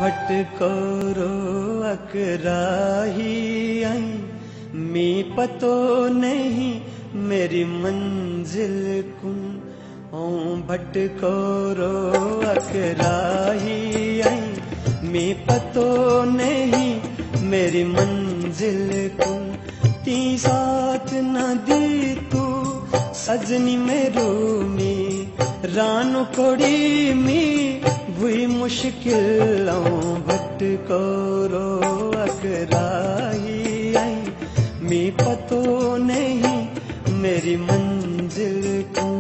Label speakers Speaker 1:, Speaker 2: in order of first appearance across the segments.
Speaker 1: भटकोरो अकराही आई, मैं पतो नहीं मेरी मंजिल कुन। आऊं भटकोरो अकराही आई, मैं पतो नहीं मेरी मंजिल कुन। ती साथ न दी तू सजनी मेरो में, रानो कोड़ी में हुई मुश्किल। आऊं भटकोरो अकराही आई, मैं पतो नहीं मेरी मंजिल कुन।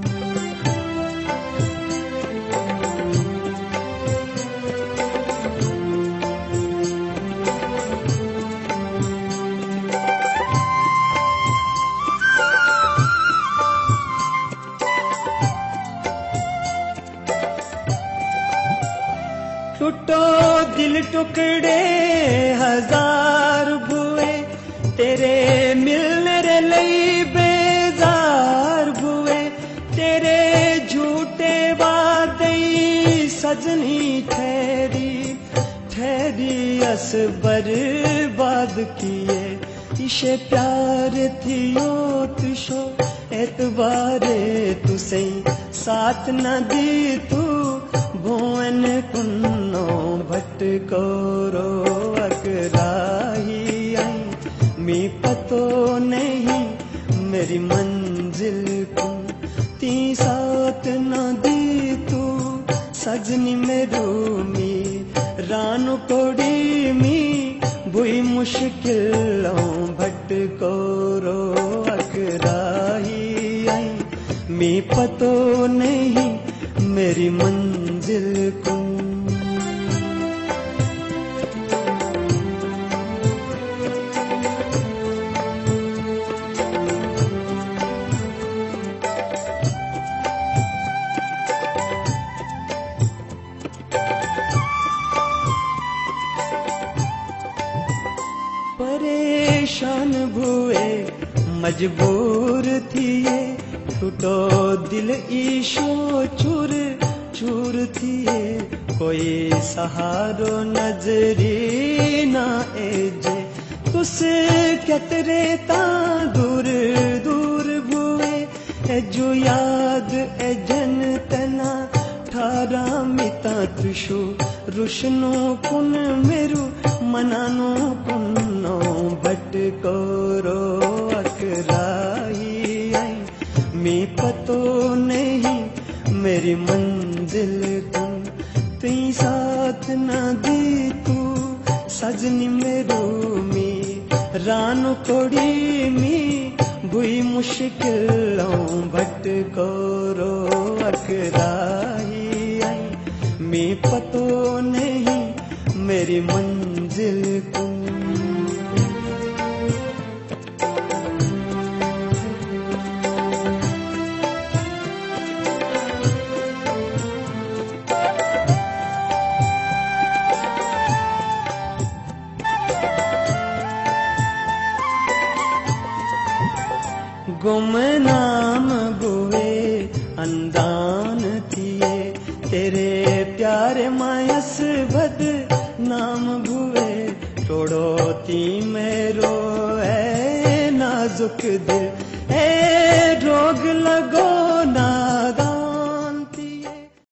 Speaker 1: टूटो दिल टुकड़े हजार हुए, तेरे मिलने रे लई बेजार हुए। तेरे झूठे वादे सजनी ठहरी ठहरी अस बर्बाद किए। इशे प्यार थियो तुशो एतबारे तुसे साथ न दी तू भुवन कुन्नो। भटकोरो अकराही आई, मैं पतो नहीं मेरी मंजिल कुन। ती साथ न दी तू सजनी मेरो में, रानो कोड़ी में बुई मुश्किल। आऊं भटकोरो अकराही आई, मैं पतो नहीं मेरी मंजिल कुन। परेशान हुए मजबूर थिए, टूटो दिल ईशो चूर चूर थिए। कोई सहारो नजरी ना एजे, तुसे कतरे ता दूर दूर हुए। ए जो याद ए जन तना ठारा मिता तुशो, रुशनो कुन मेरू मनानो कुन्नो। भटकोरो अकराही आई, मैं पतो नहीं मेरी मंजिल कुन। ती साथ न दी तू सजनी मेरो में, रानो कोड़ी में बुई मुश्किल। आऊं भटकोरो अकराही आई, मैं पतो नहीं मेरी मंजिल कुन। गुमनाम हुए अंदान थिए, तेरे प्यारे मायस बद नाम हुए। तोड़ो ती मेरो ए नाजुक दिल, ए रोग लगो ना